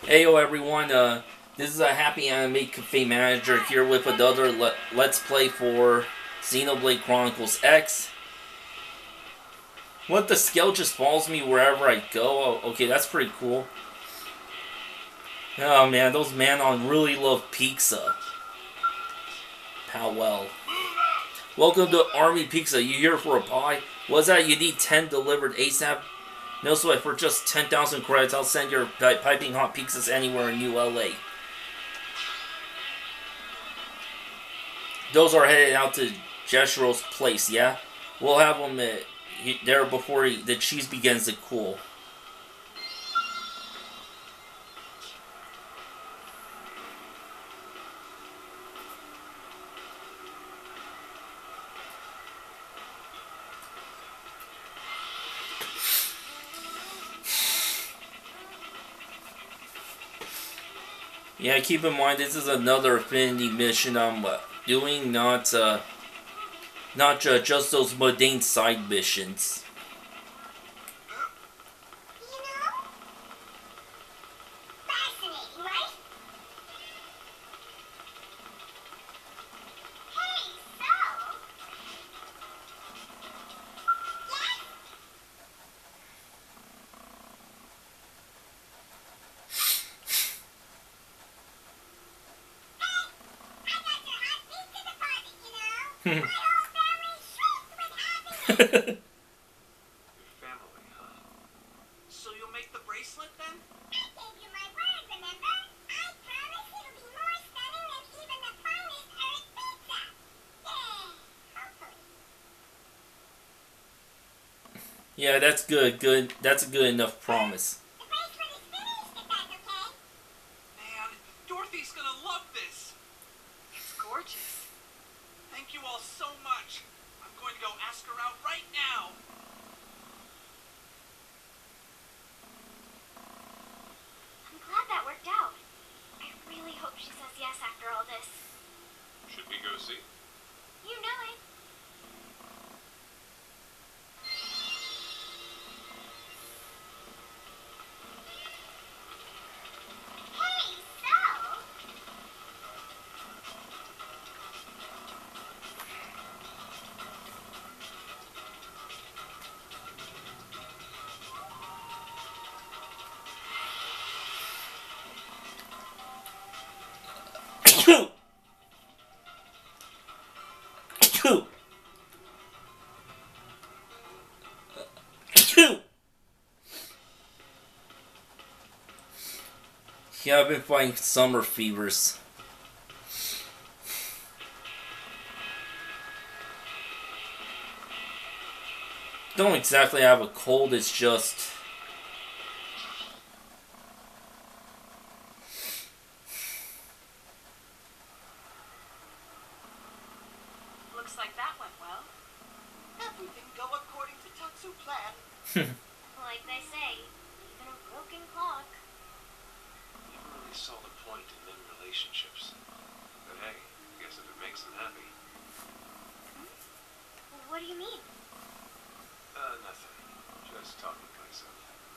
Heyo everyone, this is a HappyAnimaidCafeManager here with another Let's Play for Xenoblade Chronicles X. What, the scale just follows me wherever I go? Oh, okay, that's pretty cool. Oh man, those Manon really love pizza. How well. Welcome to Army Pizza. You here for a pie? What's that? You need 10 delivered ASAP? No sweat, for just 10,000 credits, I'll send your piping hot pizzas anywhere in New LA. Those are headed out to Jeshiro's place, yeah? We'll have them there before the cheese begins to cool. Yeah, keep in mind this is another affinity mission I'm doing, not just those mundane side missions. Your family, huh? So you'll make the bracelet then? I gave you my word, remember? I promise it'll be more stunning than even the finest Earth pizza. Yeah, hopefully. Yeah, that's good. That's a good enough promise. The bracelet is finished, if that's okay. Man, Dorothy's gonna love this. It's gorgeous. Thank you all so much. I'm going to go ask her out right now. I'm glad that worked out. I really hope she says yes after all this. Should we go see? You know it. Hey, so? Yeah, I've been fighting summer fevers. Don't exactly have a cold, it's just... Looks like that went well. Everything go according to Tatsu plan. Like they say, even a broken clock. Never really saw the point in them relationships. But hey, I guess if it makes them happy. What do you mean? Nothing. Just talking to myself.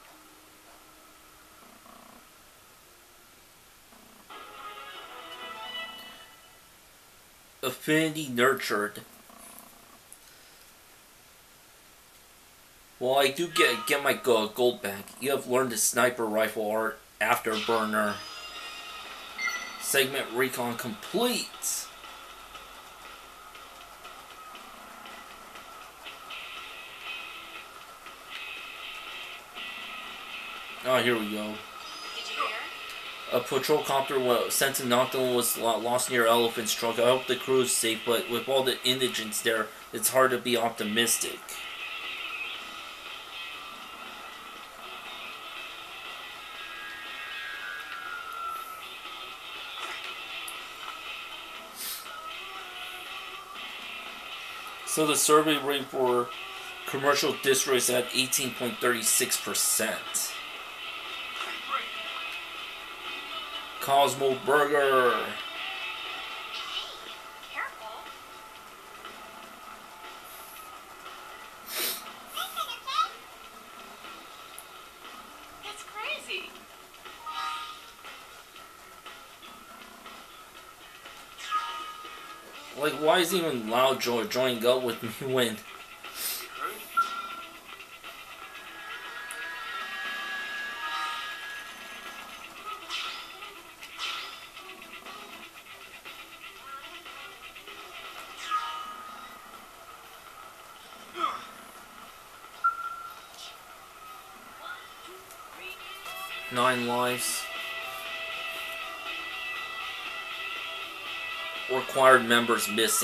Affinity nurtured. Well, I do get my gold back. You have learned the sniper rifle art afterburner. Segment recon complete. Oh, here we go. Did you hear? A patrol copter sent to Nocturne was lost near Elephant's truck. I hope the crew is safe, but with all the indigents there, it's hard to be optimistic. So the survey rate for commercial destroys at 18.36%. Cosmo Burger. Careful. Listen, okay? That's crazy. Like, why is even Loudjoy joining up with me when... You heard? 9 lives. Required members missing.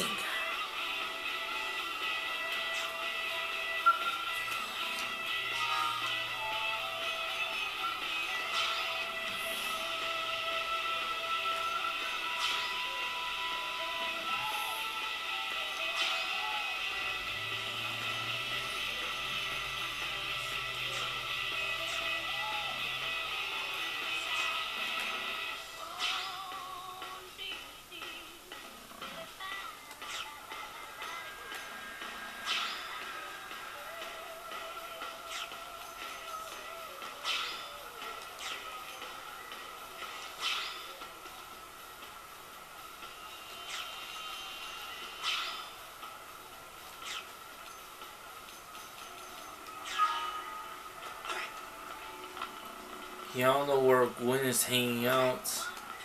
Yeah, I don't know where Gwen is hanging out.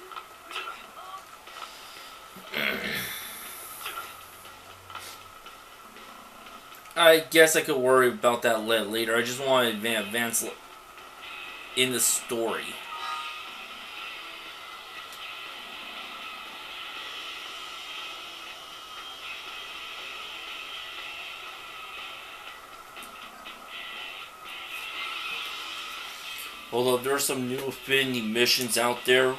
I guess I could worry about that later. I just want to advance in the story. Although there's some new Affinity missions out there.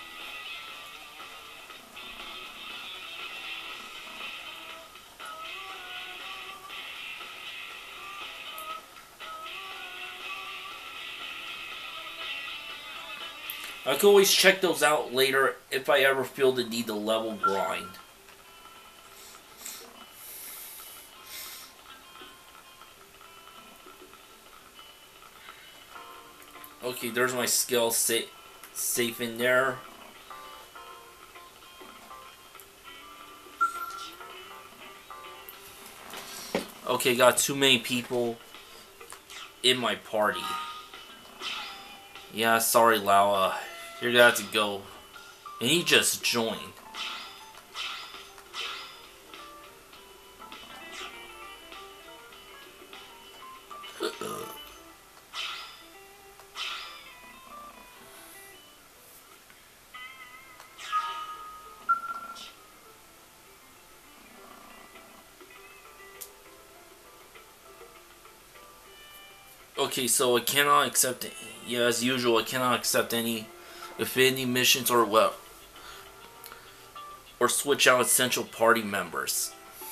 I can always check those out later if I ever feel the need to level grind. Okay, there's my skill safe in there. Okay, got too many people in my party. Yeah, sorry, Lawa. You're gonna have to go. And he just joined. Okay, so I cannot accept, yeah, as usual, I cannot accept any Affinity missions or switch out essential party members.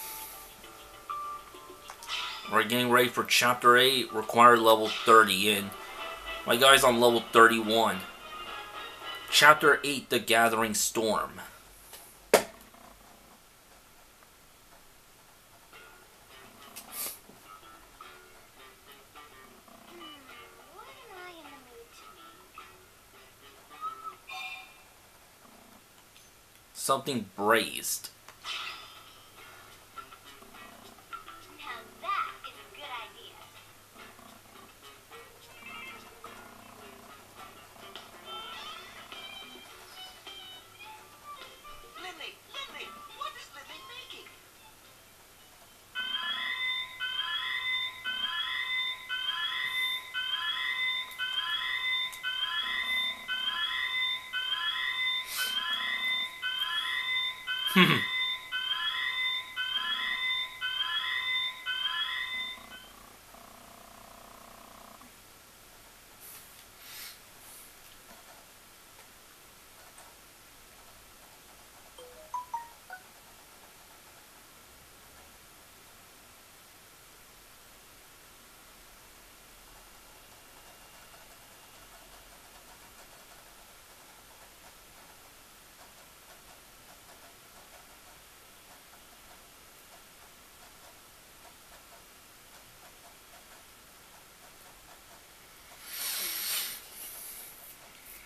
We're getting ready for Chapter 8, required level 30, and my guy's on level 31. Chapter 8, The Gathering Storm. Something braised. Now that is a good idea. Lily, Lily, what is Lily making?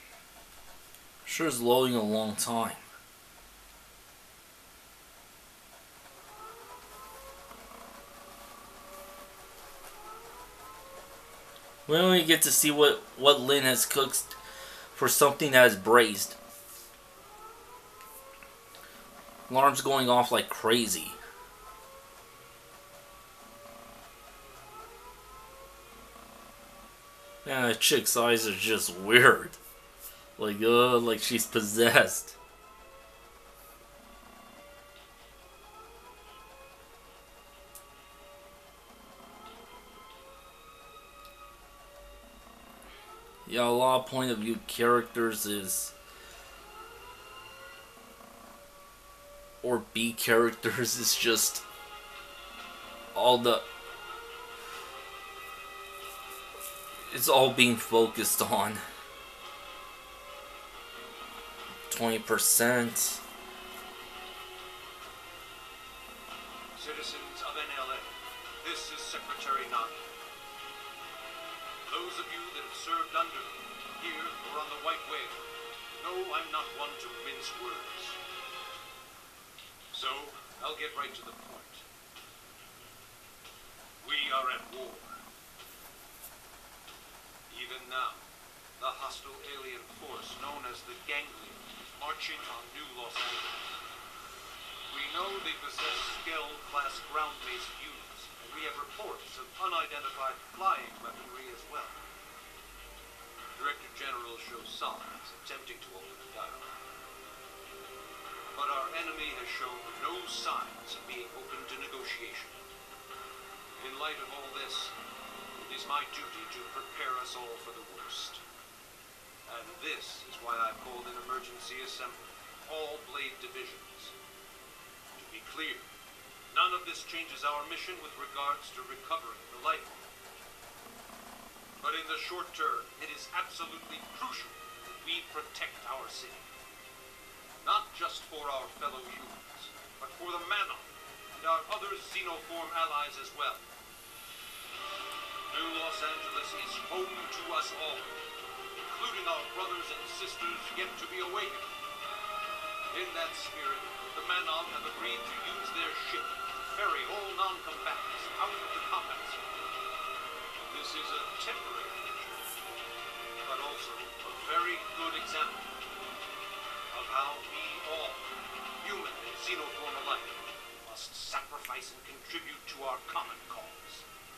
Sure is loading a long time. We only get to see what Lynn has cooked for something that is braised. Alarms going off like crazy. Man, that chick's eyes are just weird. Like she's possessed. Yeah, a lot of point of view characters is, or B characters is just all the, it's all being focused on. 20%. Citizens of NLA, this is Secretary Nagi. Those of you that have served under me, here or on the White Whale, know I'm not one to mince words. So, I'll get right to the point. We are at war. Even now, the hostile alien force known as the Ganglion is marching on New Los Angeles. We know they possess Skell-class ground-based units, and we have reports of unidentified flying weaponry as well. Director General shows signs attempting to open a dialogue. But our enemy has shown no signs of being open to negotiation. In light of all this, it is my duty to prepare us all for the worst. And this is why I've called an emergency assembly, all Blade divisions. To be clear, none of this changes our mission with regards to recovering the life form. But in the short term, it is absolutely crucial that we protect our city. Not just for our fellow humans, but for the Manon and our other xenoform allies as well. New Los Angeles is home to us all, including our brothers and sisters yet to be awakened. In that spirit, the Manon have agreed to use their ship to ferry all non-combatants out of the combat zone. This is a temporary measure, but also a very good example of how we all, human and xenoform alike, must sacrifice and contribute to our common cause.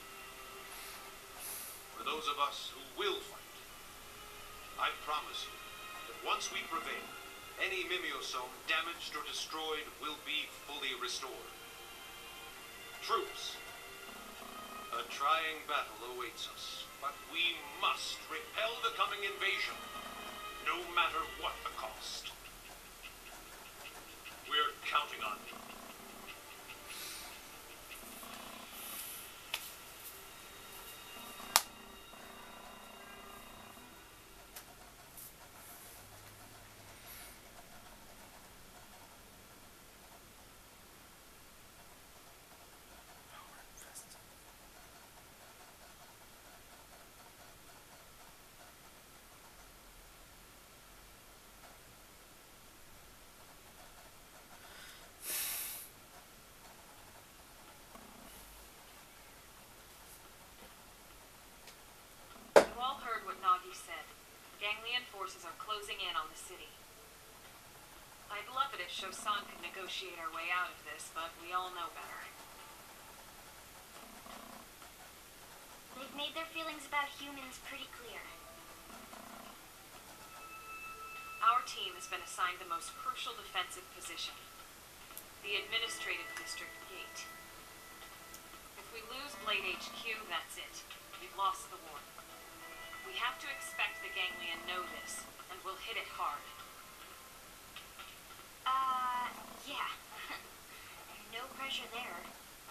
For those of us who will fight, I promise you that once we prevail, any mimeosome damaged or destroyed will be fully restored. Troops, a trying battle awaits us, but we must repel the coming invasion, no matter what the cost. We're counting on you. Ganglion forces are closing in on the city. I'd love it if Shosan could negotiate our way out of this, but we all know better. They've made their feelings about humans pretty clear. Our team has been assigned the most crucial defensive position, the administrative district gate. If we lose Blade HQ, that's it. We've lost the war. We have to expect the Ganglion know this, and we'll hit it hard. Yeah. No pressure there.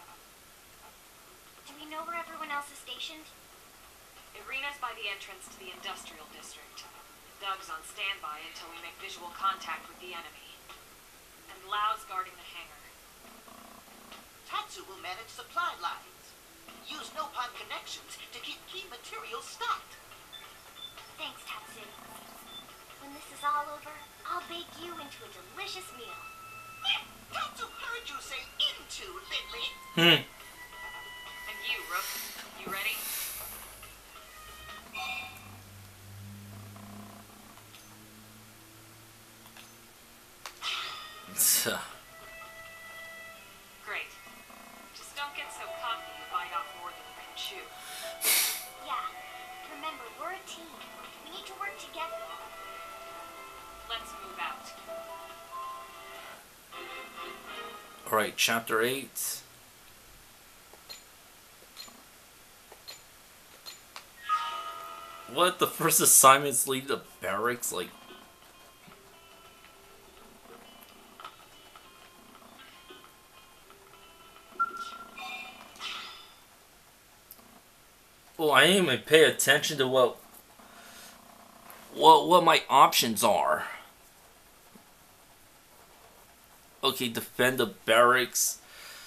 Do we know where everyone else is stationed? Irina's by the entrance to the industrial district. Doug's on standby until we make visual contact with the enemy. And Lau's guarding the hangar. Tatsu will manage supply lines. Use Nopon connections to keep key materials stocked. Thanks, Tatsu. When this is all over, I'll bake you into a delicious meal. Tatsu heard you say into, Lindley. And you, Rook, you ready? Great. Just don't get so cocky and bite off more than you can chew. Yeah. Remember, we're a team. We need to work together. Let's move out. Alright, chapter 8. What? The first assignments leave the barracks? Like... Well, I didn't even pay attention to what my options are. Okay, defend the barracks.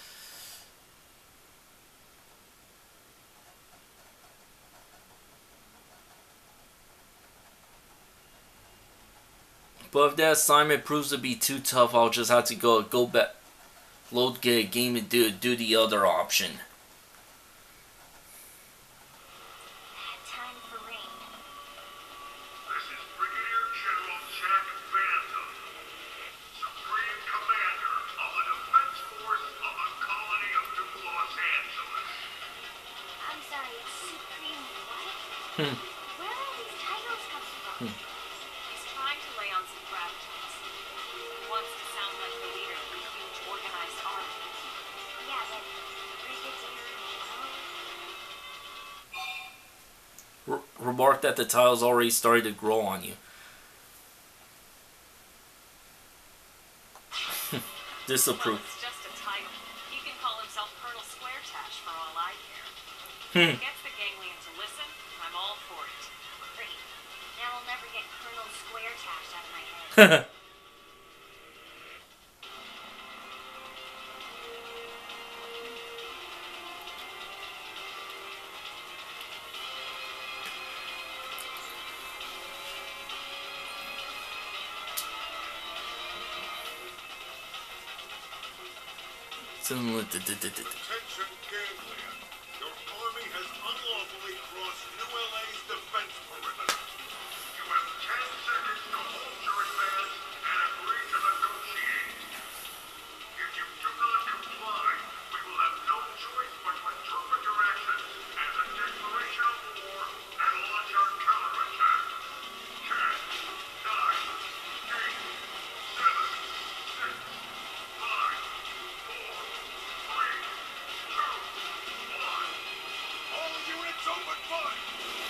But if that assignment proves to be too tough, I'll just have to go back, load, get a game, and do the other option. Time for rain. This is Brigadier General Jack Bantam, Supreme Commander of the Defense Force of the Colony of New Los Angeles. I'm sorry, it's Supreme what? Hmm. Where are these titles coming from? He's trying to lay on some gravitas. He wants to sound like the leader of a huge organized army. Yeah, but Brigadier General? Remark that the tile's already started to grow on you. Disapprove. Well, it's just a title. He can call himself Colonel Squaretash for all I care. If he gets the ganglion to listen, I'm all for it. Great. Now I'll never get Colonel Square Tash out of my head. Attention Ganglion. Your army has unlawfully crossed New LA's defense perimeter. You have 10 seconds to halt your advance and agree to negotiate. If you do not comply, we will have no choice but to interpret your actions as a declaration of war and launch our counterattack. 10, 9, 8, 7, 6, 5, 4, 3, 2, 1. All units open fire!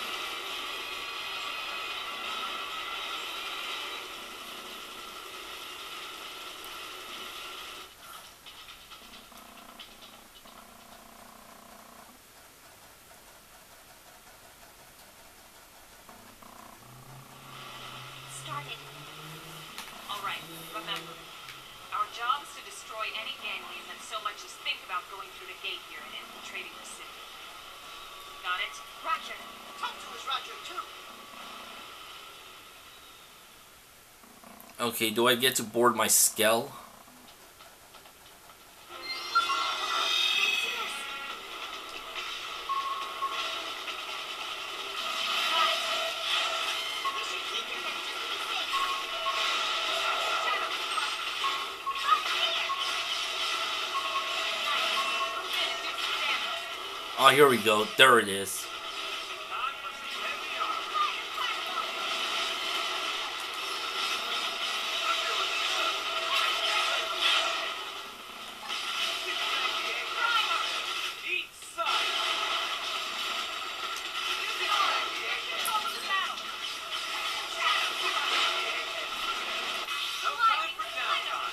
Started. Alright, remember. Our job is to destroy any ganglion that so much as think about going through the gate here and infiltrating the city. Got it? Roger. Tatsu is Roger too. Okay, do I get to board my Skell? We should keep your men just to be safe. Oh, here we go. There it is. Time for some heavy armor. Each side. No time for downtime.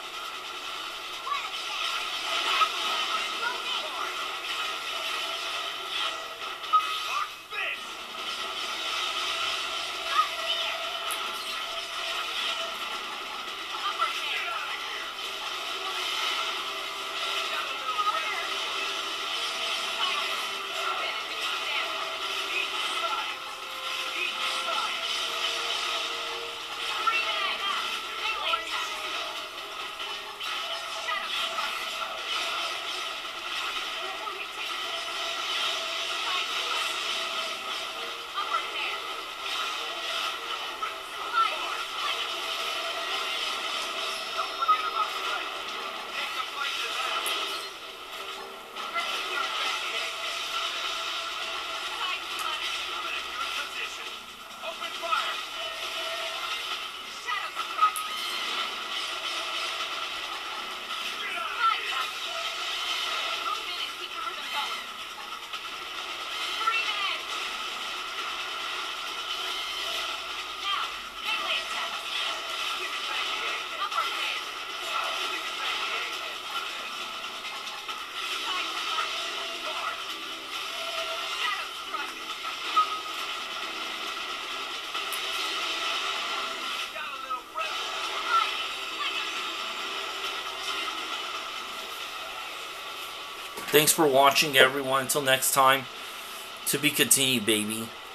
Thanks for watching, everyone. Until next time, to be continued, baby.